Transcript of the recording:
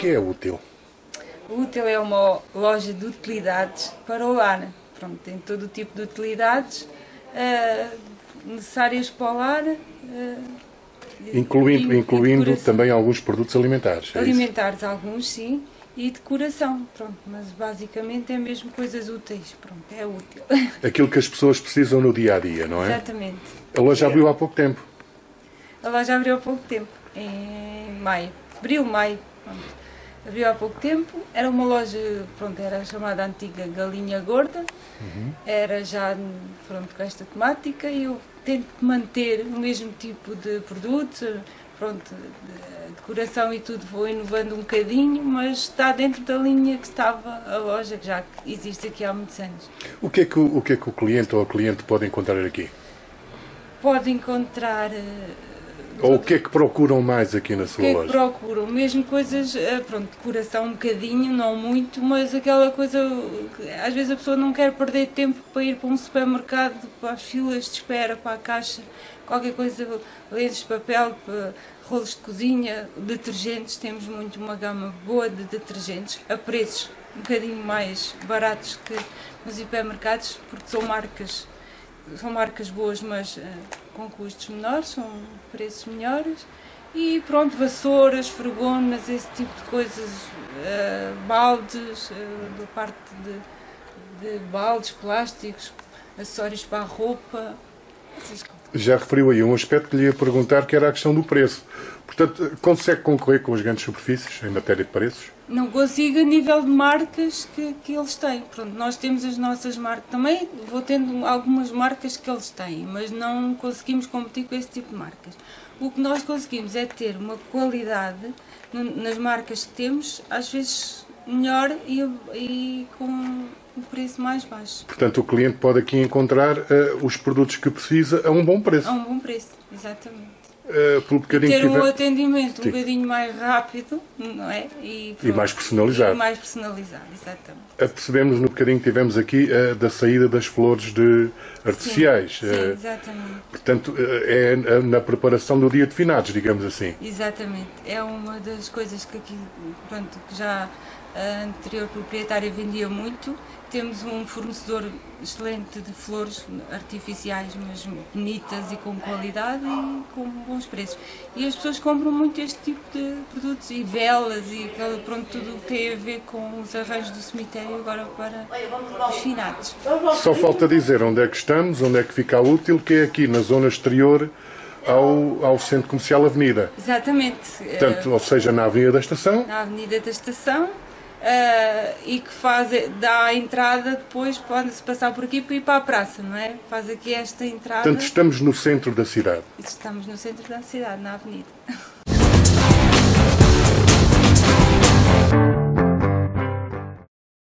que é útil? O Útil é uma loja de utilidades para o lar. Pronto, tem todo o tipo de utilidades necessárias para o lar. Incluindo também alguns produtos alimentares. Alimentares, alguns sim, e decoração. Pronto, mas basicamente é mesmo coisas úteis. Pronto, é útil. Aquilo que as pessoas precisam no dia a dia, não é? Exatamente. A loja abriu há pouco tempo. A loja abriu há pouco tempo, em maio. Abril, maio. Pronto. Abriu há pouco tempo, era uma loja, pronto, era chamada antiga Galinha Gorda, era já, pronto, com esta temática, e eu tento manter o mesmo tipo de produtos, pronto, de decoração e tudo, vou inovando um bocadinho, mas está dentro da linha que estava a loja, que já existe aqui há muitos anos. O que é que o cliente ou a cliente pode encontrar aqui? Pode encontrar... Ou o que é que procuram mais aqui na sua loja? O que é que procuram? Mesmo coisas, pronto, decoração um bocadinho, não muito, mas aquela coisa que às vezes a pessoa não quer perder tempo para ir para um supermercado, para as filas de espera, para a caixa, qualquer coisa, lenços de papel, rolos de cozinha, detergentes, temos muito uma gama boa de detergentes, a preços um bocadinho mais baratos que nos supermercados, porque são marcas boas, mas com custos menores, são preços melhores. E pronto, vassouras, fregonas, esse tipo de coisas, baldes, da parte de baldes, plásticos, acessórios para a roupa, essas coisas. Já referiu aí um aspecto que lhe ia perguntar, que era a questão do preço. Portanto, consegue concorrer com as grandes superfícies em matéria de preços? Não consigo a nível de marcas que eles têm. Pronto, nós temos as nossas marcas. Também vou tendo algumas marcas que eles têm, mas não conseguimos competir com esse tipo de marcas. O que nós conseguimos é ter uma qualidade nas marcas que temos, às vezes melhor e com um preço mais baixo. Portanto, o cliente pode aqui encontrar os produtos que precisa a um bom preço. A um bom preço, exatamente. Pelo bocadinho Ter que tiver... um atendimento um bocadinho mais rápido, não é? E mais personalizado. E mais personalizado, exatamente. Percebemos no bocadinho que tivemos aqui da saída das flores artificiais. Sim, sim, exatamente. Portanto, é na preparação do dia de finados, digamos assim. Exatamente. É uma das coisas que aqui, pronto, que já a anterior proprietária vendia muito. Temos um fornecedor excelente de flores artificiais, mas bonitas e com qualidade e com bons preços. E as pessoas compram muito este tipo de produtos, e velas e pronto, tudo o que tem a ver com os arranjos do cemitério agora para os finados. Só falta dizer onde é que estamos, onde é que fica útil, que é aqui na zona exterior ao Centro Comercial Avenida. Exatamente. Portanto, ou seja, na Avenida da Estação. Na Avenida da Estação. E que dá a entrada, depois pode-se passar por aqui para ir para a praça, não é? Faz aqui esta entrada. Portanto, estamos no centro da cidade. Estamos no centro da cidade, na avenida.